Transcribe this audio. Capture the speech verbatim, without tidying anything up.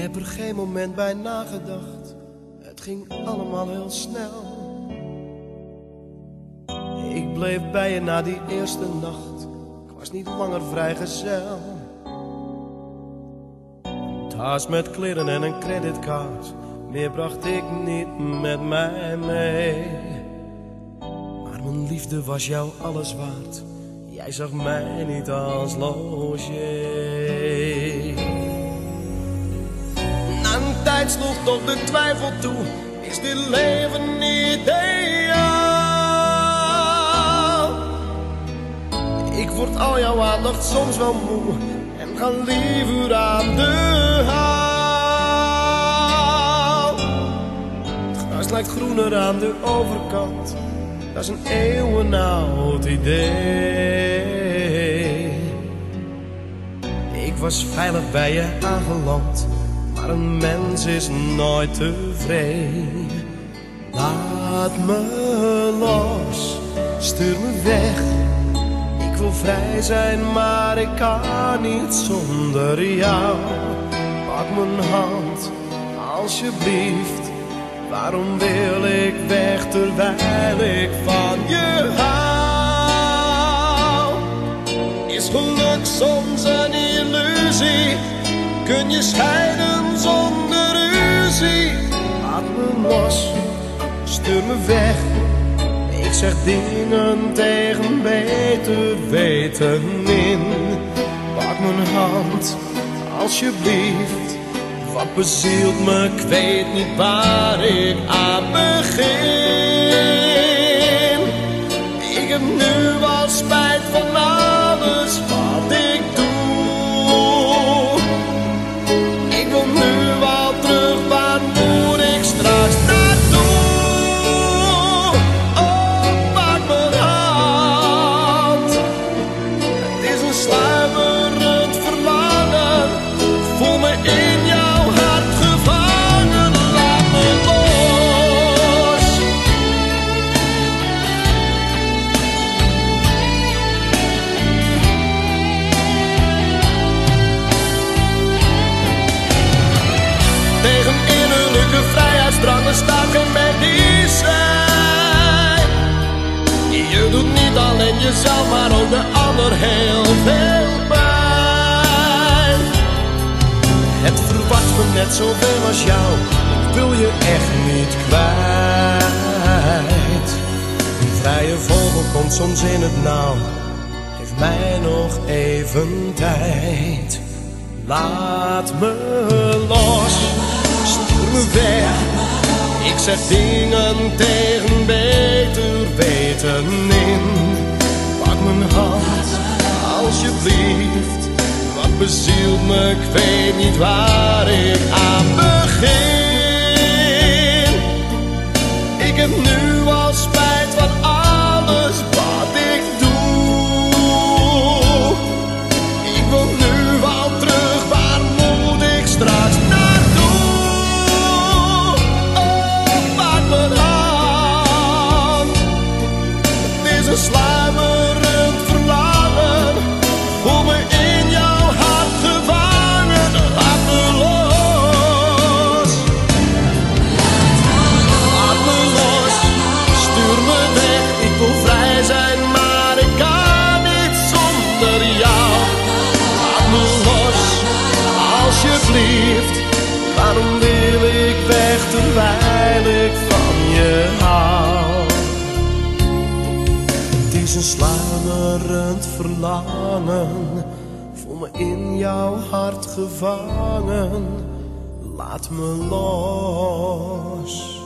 heb er geen moment bij nagedacht, het ging allemaal heel snel. Ik bleef bij je na die eerste nacht, ik was niet langer vrijgezel. Een tas met kleren en een creditcard, meer bracht ik niet met mij mee. Maar mijn liefde was jou alles waard, jij zag mij niet als logé. Na een tijd sloeg toch de twijfel toe, is dit leven niet ideaal? Ik word al jouw aandacht soms wel moe en ga liever aan de haal. Het gras lijkt groener aan de overkant, dat is een eeuwenoud idee. Ik was veilig bij je aangeland, maar een mens is nooit tevreden. Laat me los, stuur me weg. Ik wil vrij zijn, maar ik kan niet zonder jou. Pak mijn hand, alsjeblieft. Waarom wil ik weg terwijl ik van je hou? Is geluk soms een illusie? Kun je scheiden zonder ruzie? Laat me los, stuur me weg. Ik zeg dingen tegen beter weten in. Pak mijn hand, alsjeblieft. Wat bezielt me, ik weet niet waar ik aan begin. Ik heb nu al spijt van alles wat ik doe. Ik wil nu al terug, waar moet ik straks naartoe? Oh, pak mijn hand. Het is een sluimerend verlangen, voel me in jou. Er staat geen medicijn. Je doet niet alleen jezelf, maar ook de ander heel veel pijn. Het verwacht me net zoveel als jou, ik wil je echt niet kwijt. Een vrije vogel komt soms in het nauw, geef mij nog even tijd. Laat me los, stuur me weg. Ik zeg dingen tegen beter weten in. Pak mijn hand, alsjeblieft. Wat bezielt me, ik weet niet waar ik aan begin. Ik heb nu al spijt van alles wat ik doe. Ik wil nu al terug, waar moet ik straks naartoe? Een sluimerend verlangen, voel me in jouw hart gevangen. Laat me los, laat me los, stuur me weg. Ik wil vrij zijn, maar ik kan niet zonder jou. Laat me los, alsjeblieft. Waarom wil ik weg terwijl ik van je hou? Het is een sluimerend verlangen, voel me in jouw hart gevangen. Laat me los.